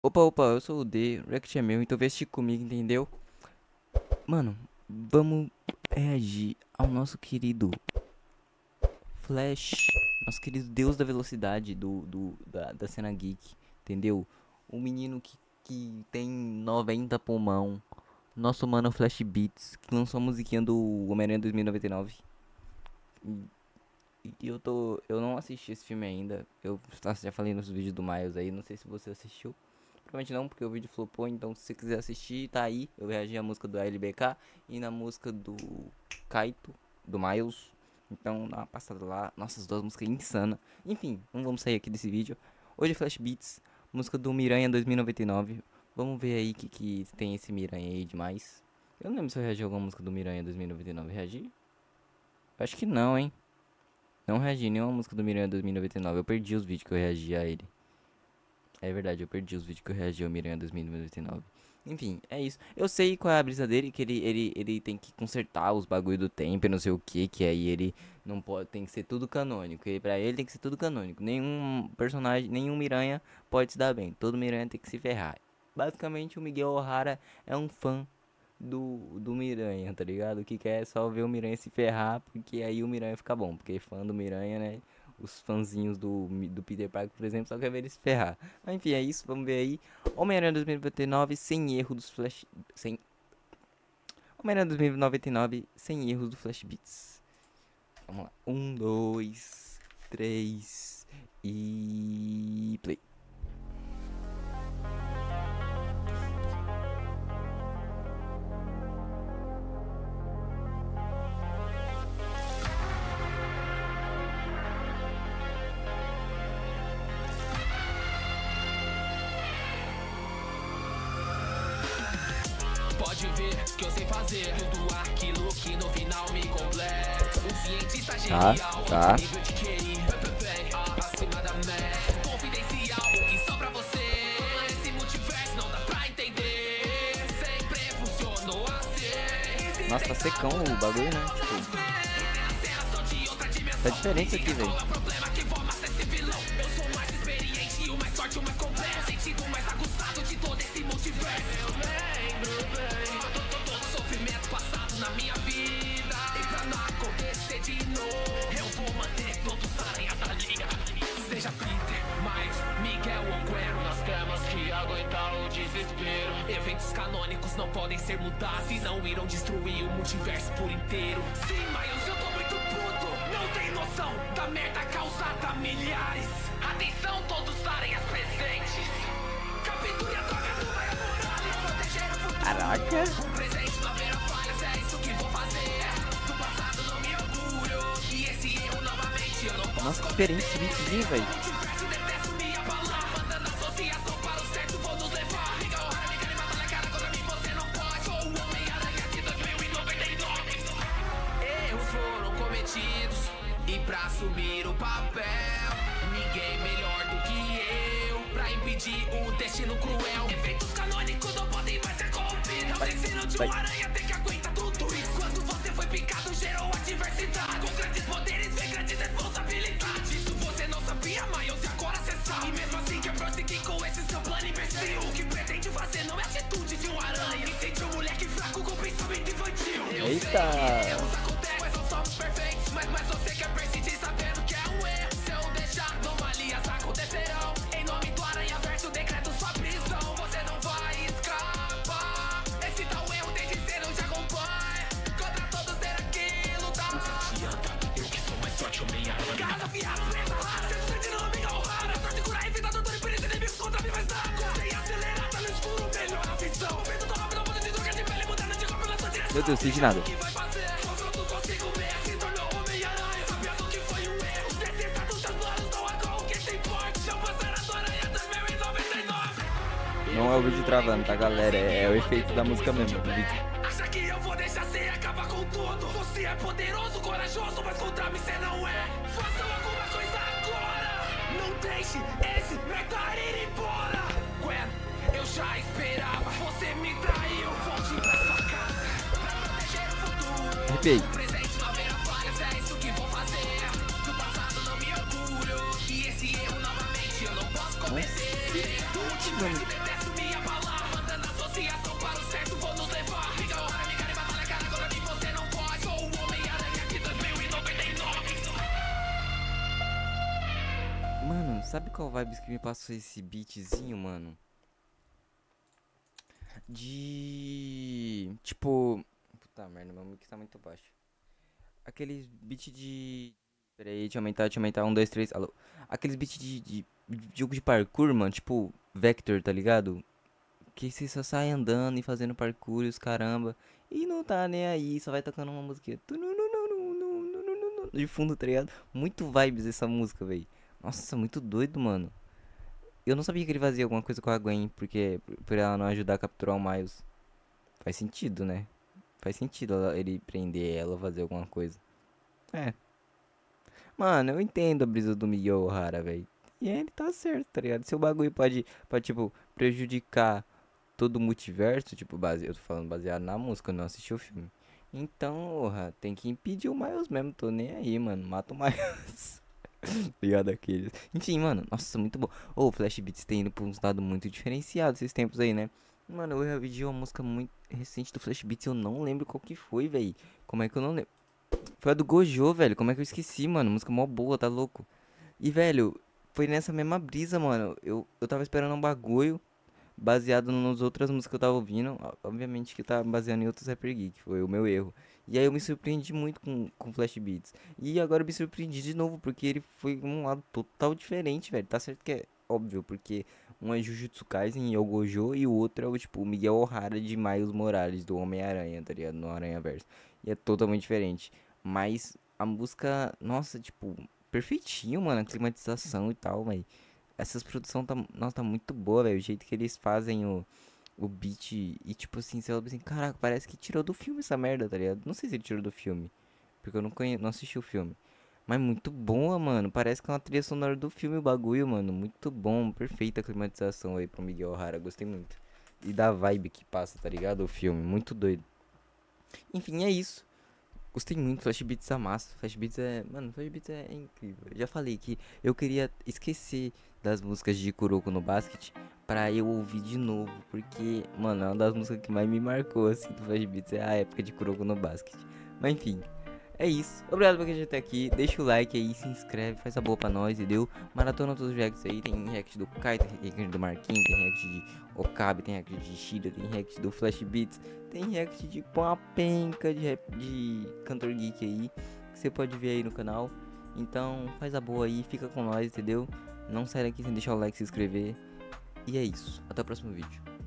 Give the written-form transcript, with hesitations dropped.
Opa, opa, eu sou o D, o React é meu, então vem assistir comigo, entendeu? Mano, vamos reagir ao nosso querido Flash, nosso querido deus da velocidade da cena geek, entendeu? O menino que tem 90 pulmão, nosso mano Flash Beats, que lançou a musiquinha do Homem-Aranha 2099. E eu não assisti esse filme ainda, já falei nos vídeos do Miles aí, não sei se você assistiu. Provavelmente não, porque o vídeo flopou, então se você quiser assistir, tá aí. Eu reagi à música do ALBK e na música do Kaito, do Miles. Então dá uma passada lá. Nossa, as duas músicas insanas. Enfim, não vamos sair aqui desse vídeo. Hoje é Flash Beats, música do Miranha 2099. Vamos ver aí que tem esse Miranha aí demais. Eu não lembro se eu reagi a alguma música do Miranha 2099. Reagi? Eu acho que não, hein. Não reagi nenhuma música do Miranha 2099. Eu perdi os vídeos que eu reagi a ele. É verdade, eu perdi os vídeos que eu reagi ao Miranha 2099. Enfim, é isso. Eu sei qual é a brisa dele, que ele tem que consertar os bagulho do tempo e não sei o que aí ele não pode, tem que ser tudo canônico. E pra ele tem que ser tudo canônico. Nenhum personagem, nenhum Miranha pode se dar bem. Todo Miranha tem que se ferrar. Basicamente, o Miguel O'Hara é um fã do Miranha, tá ligado? O que quer é só ver o Miranha se ferrar, porque aí o Miranha fica bom. Porque fã do Miranha, né? Os fãzinhos do Peter Parker, por exemplo, só quer ver ele se ferrar. Mas enfim, é isso, vamos ver aí. Homem-Aranha 2099 sem erro dos Flash. Sem. Homem-Aranha 2099 sem erros do Flash Beats. Vamos lá. 1, 2, 3 e. Play. Pode ver que eu sei fazer tudo aquilo que no final me completa. Um cientista genial, tá. nível de QI, acima da média. Confidencial, que só pra você. Esse multiverso não dá pra entender. Sempre funcionou assim. Nossa, tá secão o bagulho, né? Tipo, tá diferente isso aqui, velho. Eu sou o mais experiente, o mais forte, o mais completo. O sentido mais aguçado de todo esse multiverso. Eu lembro bem todo sofrimento passado na minha vida. E pra não acontecer de novo, eu vou manter todos os aranhas da liga. Seja Peter, Miles, Miguel ou Gwen, nós temos que aguentar o desespero. Eventos canônicos não podem ser mudados e não irão destruir o multiverso por inteiro. Sim, Miles, eu tô muito puto. Não tem noção da merda causada a milhares. Atenção, todos os aranhas presentes. Capture a droga do Miles Morales. Proteger o futuro. Caraca. O presente não haverá falhas, é isso que vou fazer. Do passado não me orgulho. E esse erro novamente eu não posso. Nossa, que diferente esse beatzinho, velho. Multiverso, detesto minha palavra. Mandando associação para o certo, vou nos levar. Liga o hora, me quer matar na cara. Contra mim você não pode. Sou o Homem-Aranha de 2099. Erros foram cometidos. E pra assumir o papel, ninguém melhor do que eu. Pra impedir o destino cruel. Efeitos canônicos não podem mais ser corrompidos. É o destino de um aranha, tem que aguentar tudo isso. Quando você foi picado, gerou adversidade. Com grandes poderes vem grandes responsabilidades. Isso você não sabia, Miles, e agora cê sabe. E mesmo assim quer prosseguir com esse seu plano imbecil. O que pretende fazer não é atitude de um aranha. Entende um moleque fraco com pensamento infantil. Eita. Erros acontecem, mas não somos perfeitos. Mas você quer persistir sabendo que é um erro. Se eu deixar, anomalias acontecerão. Em nome do Aranha Verso, decreto sua prisão. Você não vai escapar. Esse tal erro desde cedo te acompanha. Contra todos ter que lutar. Não adianta, eu que sou mais forte, Homem-Aranha. Garra afiada, presa rara. Você não sente nome ao rara. Sorte cura, evita doutor e por isso inimigos contra mim mais nada. Sem acelerada no escuro, melhor a visão. Vendo tão rápido, pode de troca de pele, mudando de corpo na sua direção. Meu Deus, não entendi nada. Não é o vídeo travando, tá, galera? É o efeito da música mesmo do vídeo. Acha que eu vou deixar você acabar com tudo? Você é poderoso, corajoso, mas contra mim você não é. Façam alguma coisa agora. Não deixe esse metal ir embora. Gwen, eu já esperava. Você me traiu. Volte pra sua casa pra proteger o futuro. Arrepiei. O presente não haverá falhas, é isso que vou fazer. Do passado não me orgulho. E esse erro novamente eu não posso cometer. O multiverso detesta sabe qual vibes que me passou esse beatzinho, mano? De... Tipo... Puta merda, meu mic tá muito baixo. Aqueles beat de... Peraí, deixa eu aumentar. Um, dois, três, alô. Aqueles beat de jogo de parkour, mano. Tipo, Vector, tá ligado? Que você só sai andando e fazendo parkour e os caramba. E não tá nem aí, só vai tocando uma musiquinha. De fundo, tá ligado? Muito vibes essa música, velho. Nossa, muito doido, mano. Eu não sabia que ele fazia alguma coisa com a Gwen, porque por ela não ajudar a capturar o Miles. Faz sentido, né? Faz sentido ele prender ela, fazer alguma coisa. É. Mano, eu entendo a brisa do Miguel O'Hara, velho. E ele tá certo, tá ligado? Se o bagulho pode, tipo, prejudicar todo o multiverso, tipo, eu tô falando baseado na música, eu não assisti o filme. Então, porra, tem que impedir o Miles mesmo, tô nem aí, mano. Mata o Miles. Ligado aqueles. Enfim, mano, nossa, muito bom. Ô, o Flash Beats tem indo pra uns lados muito diferenciados esses tempos aí, né? Mano, eu revi uma música muito recente do Flash Beats e eu não lembro qual que foi, velho. Como é que eu não lembro? Foi a do Gojo, velho. Como é que eu esqueci, mano? Música mó boa, tá louco? E, velho, foi nessa mesma brisa, mano. Eu tava esperando um bagulho baseado nas outras músicas que eu tava ouvindo. Obviamente que tá baseado em outros Rapper Geek, foi o meu erro. E aí eu me surpreendi muito com Flash Beats. E agora eu me surpreendi de novo, porque ele foi um lado total diferente, velho. Tá certo que é óbvio, porque um é Jujutsu Kaisen e é o Gojo, e o outro é o, tipo, o Miguel O'Hara de Miles Morales, do Homem-Aranha, tá ligado? No Aranha-Verso. E é totalmente diferente. Mas a música, nossa, tipo, perfeitinho, mano, a climatização e tal, velho. Essas produções tá, nossa, tá muito boa, velho. O jeito que eles fazem o beat e tipo assim, você olha assim, caraca, parece que tirou do filme essa merda, tá ligado? Não sei se ele tirou do filme, porque eu não conheço, não assisti o filme. Mas muito boa, mano. Parece que é uma trilha sonora do filme o bagulho, mano. Muito bom, perfeita a climatização aí pro Miguel O'Hara, gostei muito. E da vibe que passa, tá ligado? O filme, muito doido. Enfim, é isso. Gostei muito, Flash Beats é massa. Flash Beats é. Mano, Flash Beats é incrível. Eu já falei que eu queria esquecer das músicas de Kuroko no Basket pra eu ouvir de novo. Porque, mano, é uma das músicas que mais me marcou assim do Flash Beats. É a época de Kuroko no Basket. Mas enfim, é isso. Obrigado por quem já tá aqui. Deixa o like aí, se inscreve, faz a boa pra nós, entendeu? Maratona todos os reacts aí. Tem react do Kai, tem react do Marquinhos, tem react de Okabe, tem react de Shida, tem react do Flash Beats. Tem react de uma penca de cantor geek aí, que você pode ver aí no canal. Então faz a boa aí, fica com nós, entendeu? Não sai daqui sem deixar o like e se inscrever. E é isso, até o próximo vídeo.